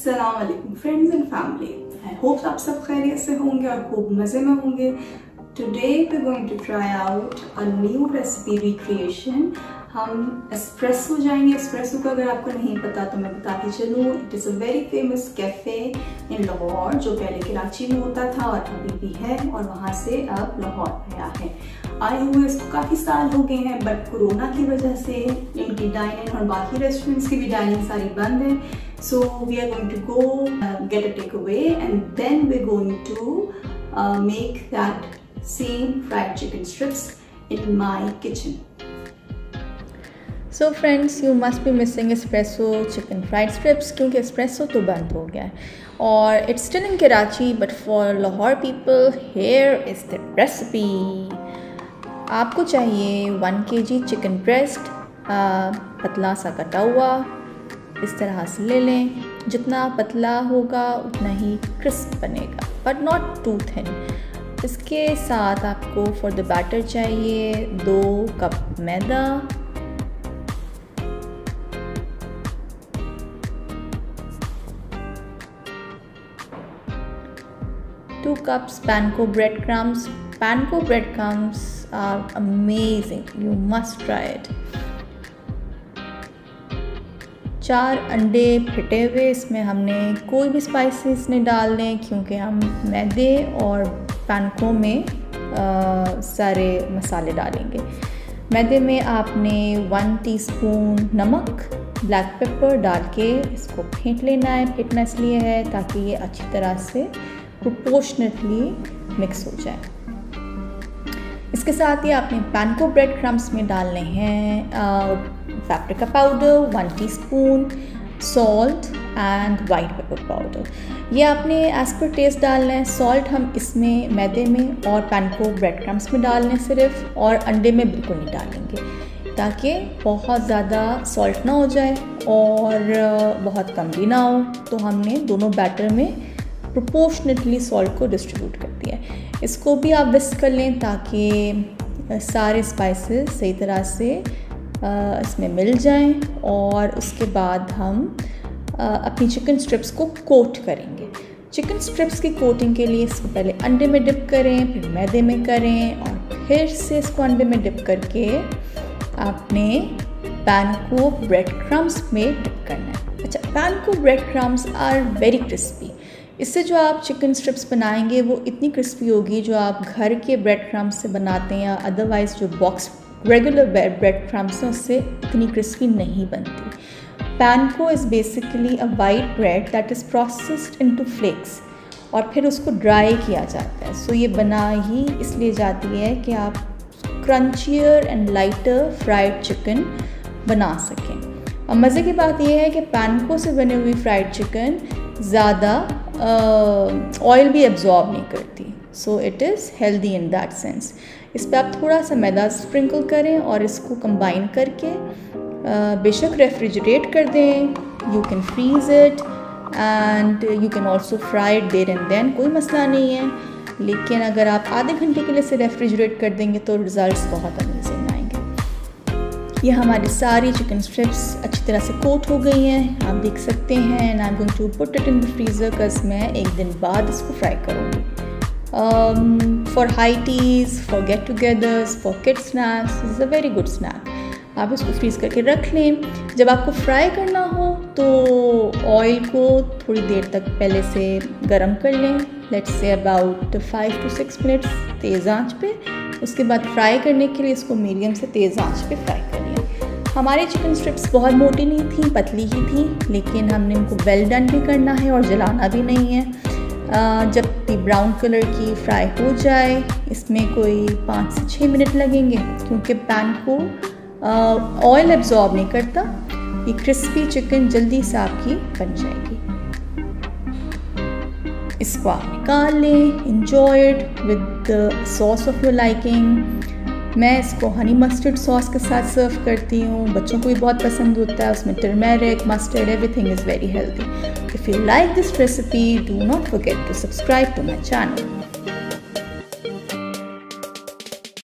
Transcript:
अस्सलाम वालेकुम friends and family. I hope आप सब खैरियत से होंगे और खूब मज़े में होंगे। Today we are going to try out a new recipe recreation. हम एस्प्रेसो जाएंगे। एस्प्रेसो का अगर आपको नहीं पता तो मैं बताती चलूँ, it is a very famous cafe in Lahore जो पहले कराची में होता था और अभी भी है, और वहाँ से अब लाहौर आया है। आए हुए इसको काफ़ी साल हो गए हैं, बट कोरोना की वजह से इनकी डाइनिंग और बाकी रेस्टोरेंट्स की भी डाइनिंग सारी बंद है। So we are going to go get a take away and then we are going to make that same fried chicken strips in my kitchen. So friends, you must be missing espresso chicken fried strips क्योंकि espresso तो बंद हो गया है और it's still in Karachi, but for Lahore people here is the recipe. आपको चाहिए 1 kg chicken breast, पतला सा कटा हुआ इस तरह से ले लें। जितना पतला होगा उतना ही क्रिस्प बनेगा, बट नॉट टू थिन। इसके साथ आपको फॉर द बैटर चाहिए 2 कप मैदा, 2 cups panko breadcrumbs. Panko breadcrumbs are amazing. You must try it. 4 अंडे फिटे हुए, इसमें हमने कोई भी स्पाइसेस नहीं डालने क्योंकि हम मैदे और पैनको में सारे मसाले डालेंगे। मैदे में आपने 1 टीस्पून नमक, ब्लैक पेपर डाल के इसको फेंट लेना है। फेंटना इसलिए है ताकि ये अच्छी तरह से प्रोपोर्शनेटली मिक्स हो जाए। इसके साथ ही आपने पैनको ब्रेड क्रम्स में डालने हैं paprika powder 1 teaspoon, salt and white pepper powder. ये आपने एज पर टेस्ट डालना है। सॉल्ट हम इसमें मैदे में और पैनको ब्रेड क्रम्स में डालने सिर्फ, और अंडे में बिल्कुल नहीं डालेंगे ताकि बहुत ज़्यादा सॉल्ट ना हो जाए और बहुत कम भी ना हो। तो हमने दोनों बैटर में प्रोपोर्शनेटली सॉल्ट को डिस्ट्रीब्यूट कर दिया है। इसको भी आप विस्क कर लें ताकि सारे स्पाइसेस सही तरह से इसमें मिल जाएं, और उसके बाद हम अपनी चिकन स्ट्रिप्स को कोट करेंगे। चिकन स्ट्रिप्स की कोटिंग के लिए इसको पहले अंडे में डिप करें, फिर मैदे में करें, और फिर से इसको अंडे में डिप करके आपने पैनको ब्रेड क्रम्स में डिप करना है। अच्छा, panko bread crumbs are very crispy. इससे जो आप चिकन स्ट्रिप्स बनाएंगे वो इतनी क्रिस्पी होगी जो आप घर के ब्रेड क्रम्स से बनाते हैं या अदरवाइज़ जो बॉक्स रेगुलर ब्रेड क्रम्स हैं उससे इतनी क्रिस्पी नहीं बनती। Panko is basically a white bread that is processed into flakes और फिर उसको ड्राई किया जाता है। सो ये बना ही इसलिए जाती है कि आप crunchier and lighter fried chicken बना सकें। और मज़े की बात यह है कि पैनको से बनी हुई फ्राइड चिकन ज़्यादा ऑयल भी एब्जॉर्ब नहीं करती, so it is healthy in that sense. इस पर आप थोड़ा सा मैदा स्प्रिंकल करें और इसको कंबाइन करके बेशक रेफ्रिजरेट कर दें। You can freeze it and you can also fry it there and then, कोई मसला नहीं है। लेकिन अगर आप आधे घंटे के लिए इसे रेफ्रिजरेट कर देंगे तो रिज़ल्ट्स बहुत अमेजिंग आएंगे। ये हमारी सारी चिकन स्ट्रिप्स अच्छी तरह से कोट हो गई हैं, आप देख सकते हैं। And I am going to put it in the freezer because मैं 1 दिन बाद इसको फ्राई करूँगी। For high teas, for get togethers, for kid snacks, is a very good snack. आप इसको फ्रीज़ करके रख लें। जब आपको फ्राई करना हो तो ऑयल को थोड़ी देर तक पहले से गर्म कर लें, let's say about 5 to 6 minutes तेज़ आंच पे। उसके बाद फ्राई करने के लिए इसको मीडियम से तेज़ आंच पे फ्राई कर लें। हमारी चिकन स्ट्रिप्स बहुत मोटी नहीं थी, पतली ही थी, लेकिन हमने इनको वेल डन भी करना है और जलाना भी नहीं है। जब भी ब्राउन कलर की फ्राई हो जाए, इसमें कोई 5 से 6 मिनट लगेंगे क्योंकि पैन को ऑयल एब्जॉर्ब नहीं करता। ये क्रिस्पी चिकन जल्दी से आपकी बन जाएगी। इसको आप निकाल लें, enjoy it with the sauce of your liking. मैं इसको हनी मस्टर्ड सॉस के साथ सर्व करती हूँ, बच्चों को भी बहुत पसंद होता है। उसमें turmeric, mustard, everything is very healthy. If you like this recipe, do not forget to subscribe to my channel.